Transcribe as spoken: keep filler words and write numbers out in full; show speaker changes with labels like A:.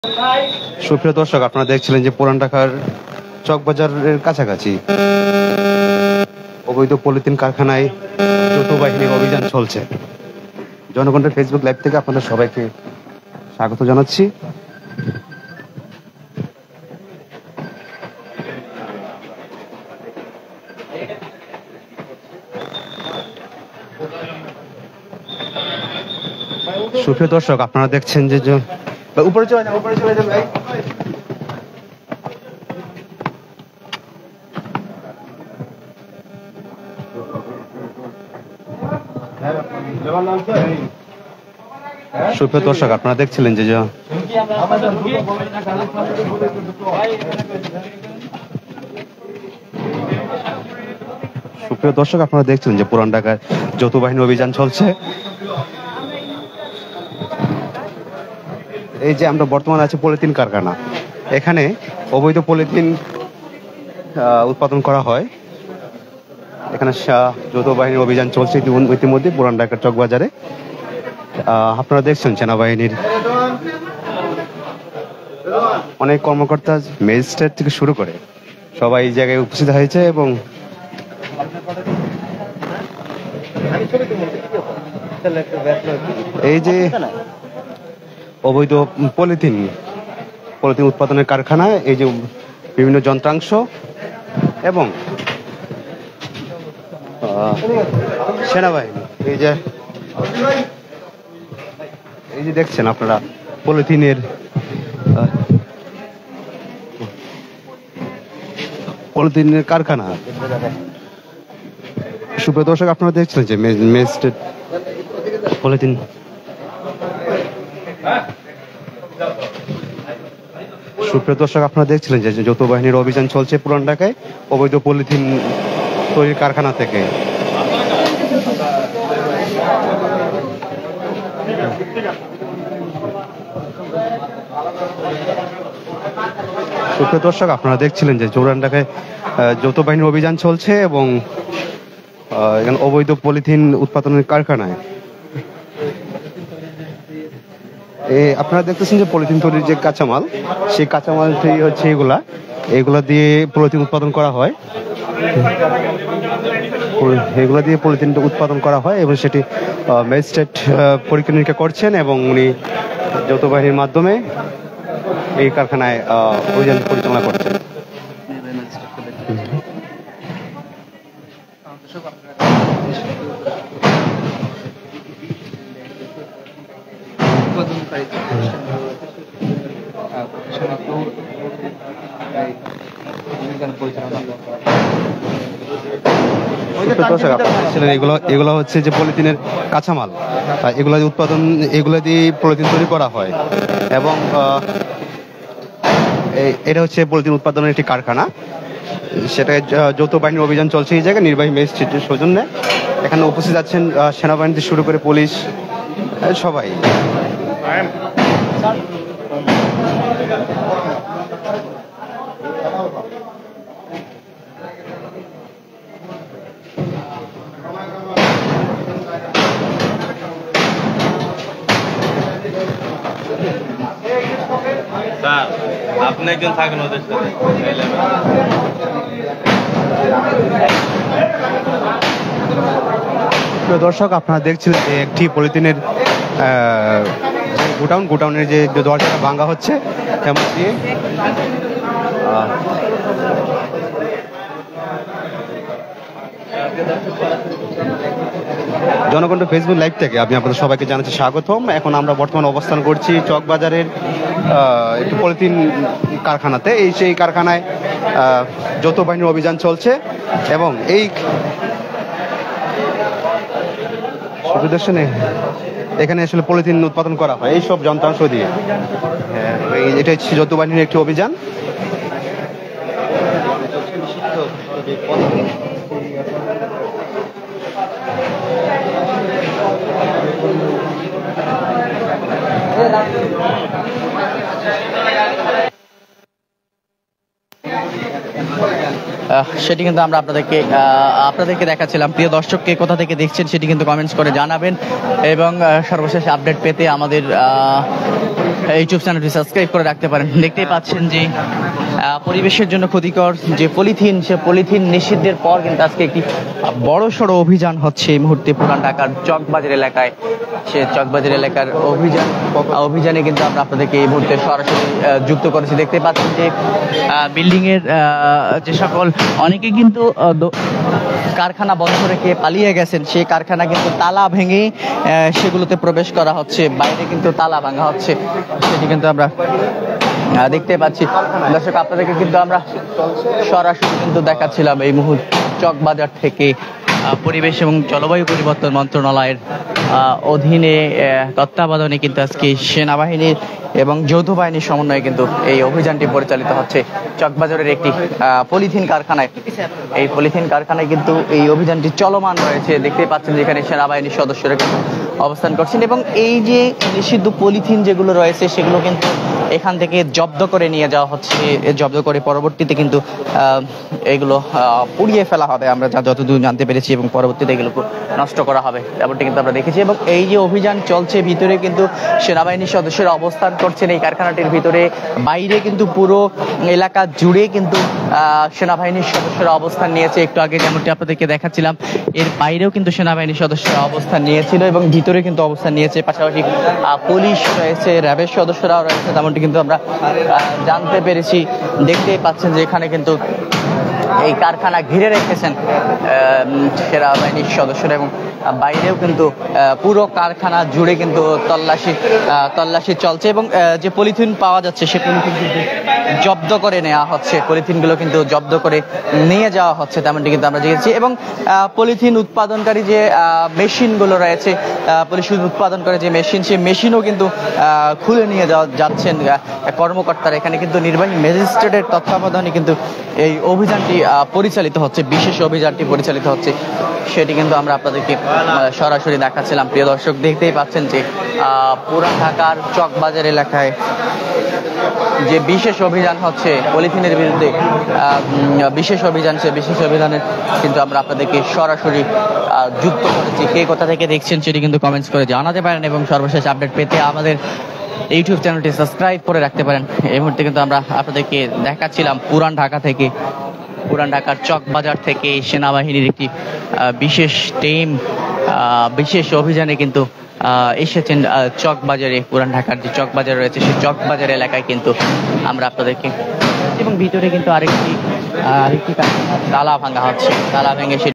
A: সুপ্রিয় দর্শক, আপনারা দেখছিলেন যে পুরান ঢাকার চকবাজারের কাছাকাছি অবৈধ পলিথিন কারখানায় যৌথ বাহিনীর অভিযান চলছে। জনগণের ফেসবুক লাইভ থেকে আপনাদের সবাইকে স্বাগত জানাচ্ছি। সুপ্রিয় দর্শক, আপনারা দেখছেন যে উপরে চলে যান, উপরে চলে যান ভাই। সুপ্রিয় দর্শক, আপনারা দেখছিলেন যে সুপ্রিয় দর্শক আপনারা দেখছিলেন যে পুরান ঢাকায় যৌথ বাহিনী অভিযান চলছে। এই যে আমরা বর্তমানে আছি পলিথিন কারখানা, এখানে অবৈধ পলিথিন উৎপাদন করা হয়। এখানে যৌথ বাহিনীর অভিযান চলছে ইতিমধ্যে পুরান ঢাকার চকবাজারে। আপনারা দেখছেন সেনাবাহিনীর অনেক কর্মকর্তা, ম্যাজিস্ট্রেট থেকে শুরু করে সবাই এই জায়গায় উপস্থিত হয়েছে এবং এই যে অবৈধ পলিথিন পলিথিন উৎপাদনের কারখানা, এই যে বিভিন্ন যন্ত্রাংশ এবং সেনাবাহিনী, এই যে এই যে দেখছেন আপনারা পলিথিনের পলিথিনের কারখানা। সুপ্রিয় দর্শক, আপনারা দেখছিলেন যে ম্যাজিস্ট্রেট পলিথিন সুপ্রিয় দর্শক আপনারা দেখছিলেন যে যৌথ বাহিনীর অভিযান চলছে পুরান ঢাকায় অবৈধ পলিথিন তৈরির কারখানা থেকে। সুপ্রিয় দর্শক আপনারা দেখছিলেন যে পুরান ঢাকায় যৌথ বাহিনীর অভিযান চলছে এবং এখানে অবৈধ পলিথিন উৎপাদনের কারখানায় আপনারা দেখতেছেন যে পলিথিন তৈরির যে কাঁচামাল, সেই কাঁচামাল তৈরি হচ্ছে এগুলা এগুলা দিয়ে পলিথিন উৎপাদন করা হয় এগুলা দিয়ে পলিথিন উৎপাদন করা হয় এবং সেটি ম্যাজিস্ট্রেট পরীক্ষা নিরীক্ষা করছেন এবং উনি যৌথ বাহিনীর মাধ্যমে এই কারখানায় অভিযান পরিচালনা করছেন। এগুলো এগুলো হচ্ছে যে পলিথিনের কাঁচামাল, এগুলো উৎপাদন এগুলো দিয়ে পলিথিন তৈরি করা হয় এবং এটা হচ্ছে পলিথিন উৎপাদনের একটি কারখানা। সেটা যৌথ বাহিনীর অভিযান চলছে এই জায়গায় নির্বাহী ম্যাজিস্ট্রেটের সৌজন্যে। এখানে উপস্থিত আছেন সেনাবাহিনী থেকে শুরু করে পুলিশ, সবাই।
B: স্যার আপনি একজন থাকেন ওদের সাথে।
A: দর্শক আপনারা দেখছিলেন যে একটি পলিথিনের গোডাউন গোডাউনের যে দরজাটা ভাঙা হচ্ছে তেমন দিয়ে জনগণ ফেসবুক লাইভ থেকে আমি আপনাদের সবাইকে জানাচ্ছি স্বাগতম। এখন আমরা বর্তমানে অবস্থান করছি চকবাজারের একটি পলিথিন কারখানাতে। এই সেই কারখানায় যৌথ বাহিনীর অভিযান চলছে এবং এই এখানে আসলে পলিথিন উৎপাদন করা হয় এইসব যন্ত্রাংশ দিয়ে। এটা হচ্ছে যৌথ বাহিনীর একটি অভিযান।
C: সেটি কিন্তু আমরা আপনাদেরকে আপনাদেরকে দেখাচ্ছিলাম। প্রিয় দর্শককে কোথা থেকে দেখছেন সেটি কিন্তু কমেন্টস করে জানাবেন এবং সর্বশেষ আপডেট পেতে আমাদের ইউটিউব চ্যানেলটি সাবস্ক্রাইব করে রাখতে পারেন। দেখতেই পাচ্ছেন যে আহ, পরিবেশের জন্য ক্ষতিকর যে পলিথিন, সে পলিথিন নিষিদ্ধের পর কিন্তু আজকে একটি বড় সড়ো অভিযান হচ্ছে এই মুহূর্তে পুরান ঢাকার চকবাজার এলাকায়। সে চকবাজার এলাকার অভিযান অভিযানে কিন্তু আমরা আপনাদেরকে এই মুহূর্তে সরাসরি আহ, যুক্ত করেছি। দেখতে পাচ্ছেন যে বিল্ডিং এর আহ, যে সকল অনেকে কিন্তু আহ, দো- কারখানা বন্ধ রেখে পালিয়ে গেছেন, সেই কারখানা কিন্তু তালা ভেঙে আহ, সেগুলোতে প্রবেশ করা হচ্ছে, বাইরে কিন্তু তালা ভাঙা হচ্ছে, সেটি কিন্তু আমরা আহ, দেখতে পাচ্ছি। দর্শক, আপনাদেরকে কিন্তু আমরা সরাসরি কিন্তু দেখাচ্ছিলাম এই মুহূর্তে চকবাজার থেকে আহ, পরিবেশ এবং জলবায়ু পরিবর্তন মন্ত্রণালয়ের আহ, অধীনে আহ, তত্ত্বাবধানে কিন্তু আজকে সেনাবাহিনীর এবং যৌথ বাহিনীর সমন্বয়ে কিন্তু এই অভিযানটি পরিচালিত হচ্ছে চকবাজারের একটি আহ, পলিথিন কারখানায়। এই পলিথিন কারখানায় কিন্তু এই অভিযানটি চলমান রয়েছে। দেখতেই পাচ্ছেন যেখানে সেনাবাহিনীর সদস্যরা কিন্তু অবস্থান করছেন এবং এই যে নিষিদ্ধ পলিথিন যেগুলো রয়েছে সেগুলো কিন্তু এখান থেকে জব্দ করে নিয়ে যাওয়া হচ্ছে। এ জব্দ করে পরবর্তীতে কিন্তু আহ, এগুলো আহ, পুড়িয়ে ফেলা হবে, আমরা যা যতদূর জানতে পেরেছি, এবং পরবর্তীতে এগুলো নষ্ট করা হবে তেমনটি কিন্তু আমরা দেখেছি। এবং এই যে অভিযান চলছে, ভিতরে কিন্তু সেনাবাহিনীর সদস্যরা অবস্থান করছেন এই কারখানাটির ভিতরে, বাইরে কিন্তু পুরো এলাকা জুড়ে কিন্তু আহ, সেনাবাহিনীর সদস্যরা অবস্থান নিয়েছে। একটু আগে যেমনটি আপনাদেরকে দেখাচ্ছিলাম, এর বাইরেও কিন্তু সেনাবাহিনীর সদস্যরা অবস্থান নিয়েছিল এবং ভিতরে কিন্তু অবস্থান নিয়েছে। পাশাপাশি আহ, পুলিশ রয়েছে, র্যাবের সদস্যরাও রয়েছে তেমনটি কিন্তু আমরা আহ, জানতে পেরেছি। দেখতেই পাচ্ছেন যে এখানে কিন্তু এই কারখানা ঘিরে রেখেছেন আহ, সেনাবাহিনীর সদস্যরা এবং বাইরেও কিন্তু আহ, পুরো কারখানা জুড়ে কিন্তু তল্লাশি আহ, তল্লাশি চলছে এবং আহ, যে পলিথিন পাওয়া যাচ্ছে সে পলিথিন কিন্তু জব্দ করে নেওয়া হচ্ছে, পলিথিনগুলো কিন্তু জব্দ করে নিয়ে যাওয়া হচ্ছে তেমনটি কিন্তু আমরা দেখেছি। এবং আহ, পলিথিন উৎপাদনকারী যে আহ, মেশিনগুলো রয়েছে, আহ, পলিথিন উৎপাদন করে যে মেশিন, সেই মেশিনও কিন্তু আহ, খুলে নিয়ে যাওয়া যাচ্ছেন আহ, কর্মকর্তারা। এখানে কিন্তু নির্বাহী ম্যাজিস্ট্রেটের তত্ত্বাবধানে কিন্তু এই অভিযানটি আহ, পরিচালিত হচ্ছে, বিশেষ অভিযানটি পরিচালিত হচ্ছে, সেটি কিন্তু আমরা আপনাদেরকে আহ, সরাসরি দেখাচ্ছিলাম। প্রিয় দর্শক, দেখতেই পাচ্ছেন যে আহ, পুরান ঢাকার চকবাজার এলাকায় যে বিশেষ অভিযান হচ্ছে পলিথিনের বিরুদ্ধে, আহ, উম, বিশেষ অভিযান, সে বিশেষ অভিযানের কিন্তু আমরা আপনাদেরকে সরাসরি আহ, যুক্ত করেছি। কে কোথা থেকে দেখছেন সেটি কিন্তু কমেন্টস করে জানাতে পারেন এবং সর্বশেষ আপডেট পেতে আমাদের ইউটিউব চ্যানেলটি সাবস্ক্রাইব করে রাখতে পারেন। এই মুহূর্তে কিন্তু আমরা আপনাদেরকে দেখাচ্ছিলাম পুরান ঢাকা থেকে, পুরান ঢাকার চকবাজার থেকে সেনাবাহিনীর একটি আহ, বিশেষ টিম বিশেষ অভিযানে কিন্তু আহ, এসেছেন আহ, চকবাজারে। পুরান ঢাকার যে চকবাজার রয়েছে সেই চকবাজার এলাকায় কিন্তু আমরা আপনাদেরকে, এবং ভিতরে কিন্তু আরেকটি আহ, আরেকটি কারখানার তালা ভাঙা হচ্ছে, তালা ভেঙে সে